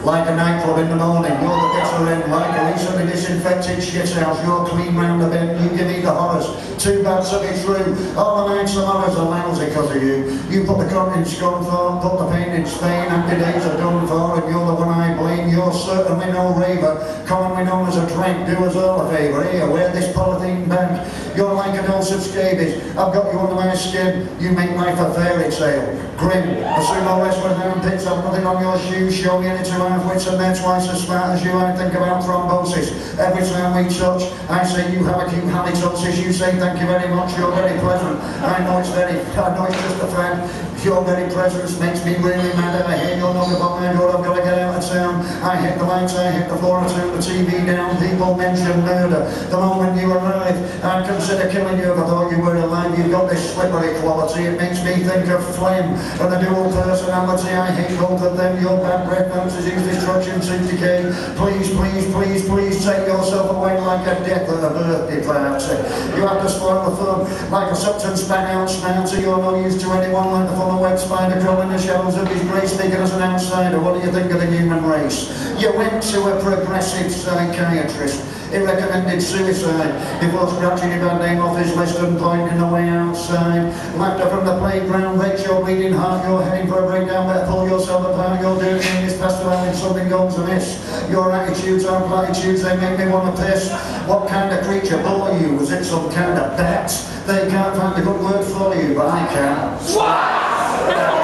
like a nightclub in the morning. You're the bitter end, like a recently disinfected shithouse. You're clean round the bend, you give me the horrors. Too bad to be true. All the nights and horrors are lousy because of you. You put the cunt in Scunthorpe, put the pain in Spain, happy days are done for, and you're the one I blame. You're certainly no raver, commonly known as a drink. Do us all a favour, here, wear this polythene bag. You're like an ulcer scabies. I've got you under my skin. You make life a fairy tale. Grim. The sumo wrestler down pits have nothing on your shoes. Show me any two half-wits and they're twice as smart as you. I think about thrombosis. Every time we touch, I say you have acute halitosis. You say thank you very much. You're very pleasant. I know it's just a fact. Your very presence makes me really mad. I hate your knock upon my door. I've got to get out of town. I hit the lights. I hit the floor. I turn the TV down. People mention murder. The moment you arrive, I'd consider killing you if I thought you were alive. You've got this slippery quality. It makes me think of phlegm and a dual personality. I hate both of them. Your bad breath fantasies, destruction, to decay. Please, please, please, please take yourself away like a death at a birthday party. You have to spoil the fun like a substance bang out snouter. You're no use to anyone like the full web spider crawling in the shadows of his grey speaking as an outsider. What do you think of the human race? You went to a progressive psychiatrist. He recommended suicide before scratching your bad name off his list and pointing the way outside. Laughter from the playground breaks your bleeding heart. You're heading for a breakdown, better pull yourself apart. You're doing this past when something goes amiss. Your attitudes are platitudes, they make me want to piss. What kind of creature bore you? Was it some kind of bat? They can't find a good word for you, but I can.